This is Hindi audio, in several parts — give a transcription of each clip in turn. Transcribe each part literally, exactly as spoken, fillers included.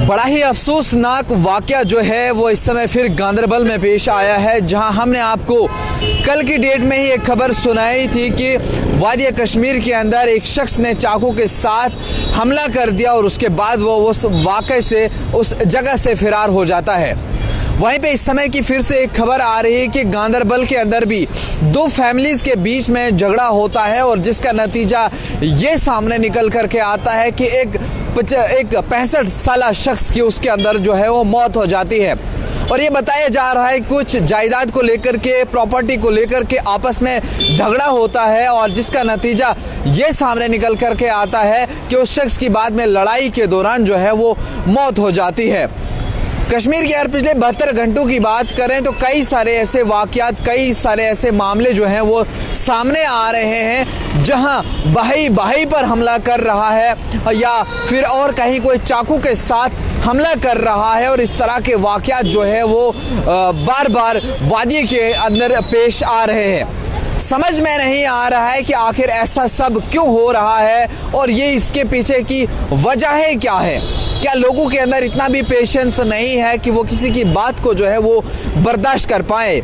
बड़ा ही अफसोसनाक वाक़या जो है वो इस समय फिर गांदरबल में पेश आया है, जहां हमने आपको कल की डेट में ही एक खबर सुनाई थी कि वादी कश्मीर के अंदर एक शख्स ने चाकू के साथ हमला कर दिया और उसके बाद वो उस वाक़े से उस जगह से फरार हो जाता है। वहीं पे इस समय की फिर से एक खबर आ रही है कि गांदरबल के अंदर भी दो फैमिलीज़ के बीच में झगड़ा होता है और जिसका नतीजा ये सामने निकल करके आता है कि एक एक पैंसठ साल शख्स की उसके अंदर जो है वो मौत हो जाती है। और ये बताया जा रहा है कुछ जायदाद को लेकर के, प्रॉपर्टी को लेकर के आपस में झगड़ा होता है और जिसका नतीजा ये सामने निकल करके आता है कि उस शख्स की बाद में लड़ाई के दौरान जो है वो मौत हो जाती है। कश्मीर के यार पिछले बहत्तर घंटों की बात करें तो कई सारे ऐसे वाक़यात, कई सारे ऐसे मामले जो हैं वो सामने आ रहे हैं जहां भाई भाई पर हमला कर रहा है या फिर और कहीं कोई चाकू के साथ हमला कर रहा है और इस तरह के वाक़यात जो है वो बार बार वादी के अंदर पेश आ रहे हैं। समझ में नहीं आ रहा है कि आखिर ऐसा सब क्यों हो रहा है और ये इसके पीछे की वजहें क्या है। क्या लोगों के अंदर इतना भी पेशेंस नहीं है कि वो किसी की बात को जो है वो बर्दाश्त कर पाए।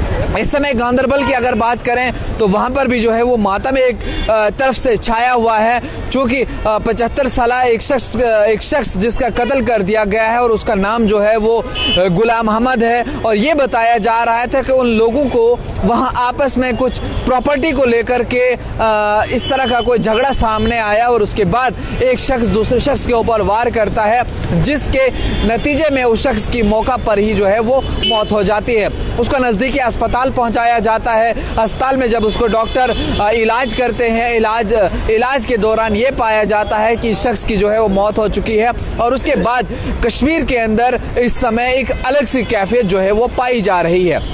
इस समय गांदरबल की अगर बात करें तो वहाँ पर भी जो है वो मातम एक तरफ से छाया हुआ है, चूँकि पचहत्तर साल एक शख्स एक शख्स जिसका कत्ल कर दिया गया है और उसका नाम जो है वो गुलाम अहमद है। और ये बताया जा रहा था कि उन लोगों को वहाँ आपस में कुछ प्रॉपर्टी को लेकर के इस तरह का कोई झगड़ा सामने आया और उसके बाद एक शख्स दूसरे शख्स के ऊपर वार करता है, जिसके नतीजे में उस शख्स की मौका पर ही जो है वो मौत हो जाती है। उसको नज़दीकी अस्पताल पहुंचाया जाता है। अस्पताल में जब उसको डॉक्टर इलाज करते हैं, इलाज इलाज के दौरान ये पाया जाता है कि इस शख्स की जो है वो मौत हो चुकी है। और उसके बाद कश्मीर के अंदर इस समय एक अलग सी कैफियत जो है वो पाई जा रही है।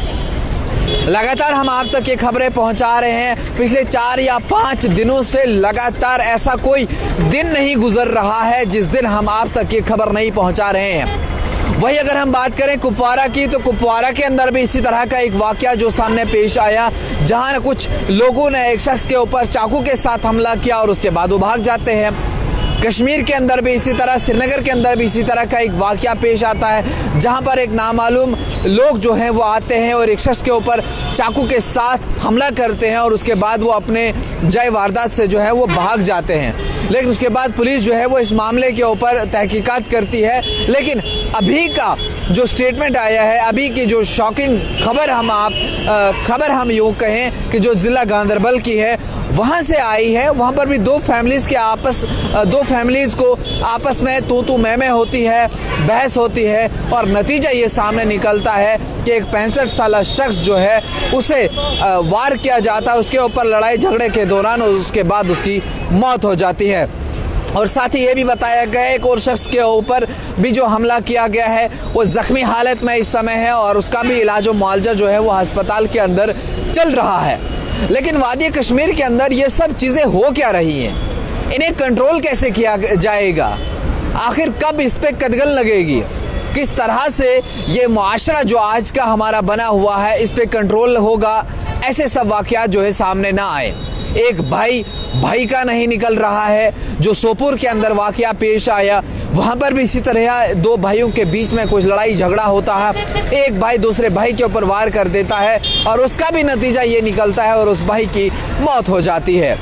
लगातार हम आप तक ये खबरें पहुंचा रहे हैं। पिछले चार या पाँच दिनों से लगातार ऐसा कोई दिन नहीं गुजर रहा है जिस दिन हम आप तक ये खबर नहीं पहुंचा रहे हैं। वही अगर हम बात करें कुपवारा की तो कुपवारा के अंदर भी इसी तरह का एक वाक़या जो सामने पेश आया, जहां कुछ लोगों ने एक शख्स के ऊपर चाकू के साथ हमला किया और उसके बाद वो भाग जाते हैं। कश्मीर के अंदर भी इसी तरह, श्रीनगर के अंदर भी इसी तरह का एक वाक़या पेश आता है, जहां पर एक नामालूम लोग जो हैं वो आते हैं और एक शख्स के ऊपर चाकू के साथ हमला करते हैं और उसके बाद वो अपने जय वारदात से जो है वो भाग जाते हैं। लेकिन उसके बाद पुलिस जो है वो इस मामले के ऊपर तहकीकात करती है। लेकिन अभी का जो स्टेटमेंट आया है, अभी की जो शॉकिंग खबर हम आप खबर हम यूँ कहें कि जो ज़िला गांदरबल की है वहाँ से आई है, वहाँ पर भी दो फैमिलीज़ के आपस दो फैमिलीज़ को आपस में तू तू मैं मैं होती है, बहस होती है और नतीजा ये सामने निकलता है कि एक पैंसठ साल शख्स जो है उसे वार किया जाता है, उसके ऊपर लड़ाई झगड़े के दौरान और उसके बाद उसकी मौत हो जाती है। और साथ ही ये भी बताया गया है एक और शख्स के ऊपर भी जो हमला किया गया है वो ज़ख्मी हालत में इस समय है और उसका भी इलाज और मुआवजा जो है वो अस्पताल के अंदर चल रहा है। लेकिन वादी कश्मीर के अंदर ये सब चीज़ें हो क्या रही हैं, इन्हें कंट्रोल कैसे किया जाएगा, आखिर कब इस पर कदगल लगेगी, किस तरह से ये मुआशरा जो आज का हमारा बना हुआ है इस पर कंट्रोल होगा, ऐसे सब वाक़यात जो है सामने ना आए। एक भाई भाई का नहीं निकल रहा है। जो सोपुर के अंदर वाक़या पेश आया वहाँ पर भी इसी तरह दो भाइयों के बीच में कुछ लड़ाई झगड़ा होता है, एक भाई दूसरे भाई के ऊपर वार कर देता है और उसका भी नतीजा ये निकलता है और उस भाई की मौत हो जाती है।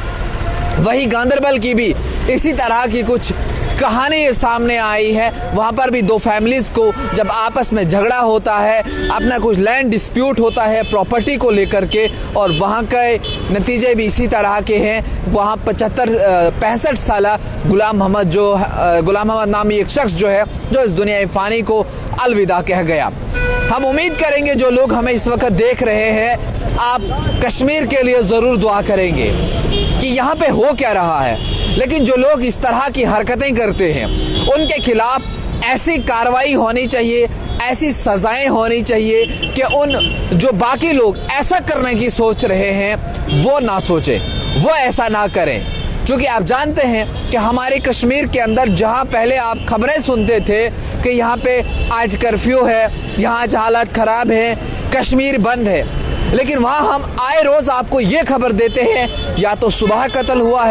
वही गांदरबल की भी इसी तरह की कुछ कहानी सामने आई है। वहाँ पर भी दो फैमिलीज़ को जब आपस में झगड़ा होता है, अपना कुछ लैंड डिस्प्यूट होता है प्रॉपर्टी को लेकर के और वहाँ के नतीजे भी इसी तरह के हैं। वहाँ पचहत्तर पैंसठ साल गुलाम मोहम्मद जो गुलाम मोहम्मद नामी एक शख्स जो है जो इस दुनिया फ़ानी को अलविदा कह गया। हम उम्मीद करेंगे जो लोग हमें इस वक्त देख रहे हैं आप कश्मीर के लिए ज़रूर दुआ करेंगे कि यहाँ पे हो क्या रहा है। लेकिन जो लोग इस तरह की हरकतें करते हैं उनके खिलाफ ऐसी कार्रवाई होनी चाहिए, ऐसी सज़ाएं होनी चाहिए कि उन जो बाकी लोग ऐसा करने की सोच रहे हैं वो ना सोचें, वो ऐसा ना करें। क्योंकि आप जानते हैं कि हमारे कश्मीर के अंदर जहां पहले आप खबरें सुनते थे कि यहाँ पे आज कर्फ्यू है, यहाँ आज हालात ख़राब है, कश्मीर बंद है, लेकिन वहाँ हम आए रोज़ आपको ये खबर देते हैं या तो सुबह कत्ल हुआ है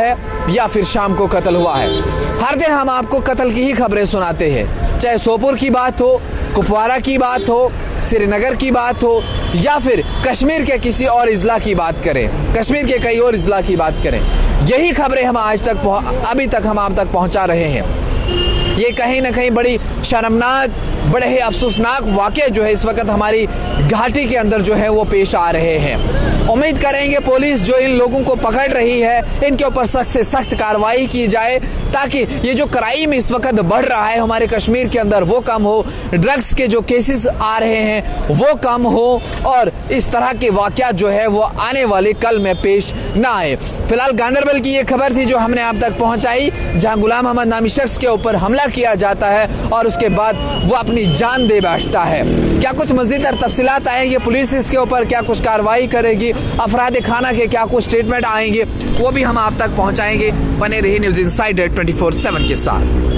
या फिर शाम को कत्ल हुआ है। हर दिन हम आपको कत्ल की ही खबरें सुनाते हैं, चाहे सोपोर की बात हो, कुपवारा की बात हो, श्रीनगर की बात हो या फिर कश्मीर के किसी और इजला की बात करें, कश्मीर के कई और इजला की बात करें। यही खबरें हम आज तक अभी तक हम आप तक पहुंचा रहे हैं। ये कहीं ना कहीं बड़ी शर्मनाक, बड़े ही अफसोसनाक वाक़े जो है इस वक्त हमारी घाटी के अंदर जो है वो पेश आ रहे हैं। उम्मीद करेंगे पुलिस जो इन लोगों को पकड़ रही है, इनके ऊपर सख्त से सख्त कार्रवाई की जाए ताकि ये जो क्राइम इस वक्त बढ़ रहा है हमारे कश्मीर के अंदर वो कम हो, ड्रग्स के जो केसेस आ रहे हैं वो कम हो और इस तरह के वाक़यात जो है वो आने वाले कल में पेश ना आए। फिलहाल गांदरबल की ये खबर थी जो हमने आप तक पहुंचाई, जहां गुलाम अहमद नामी शख्स के ऊपर हमला किया जाता है और उसके बाद वो अपनी जान दे बैठता है। क्या कुछ मज़ीद तफसीलात आएंगे पुलिस इसके ऊपर, क्या कुछ कार्रवाई करेगी, अफराद खाना के क्या कुछ स्टेटमेंट आएंगे, वो भी हम आप तक पहुंचाएंगे। बने रहिए news insider twenty four seven के साथ।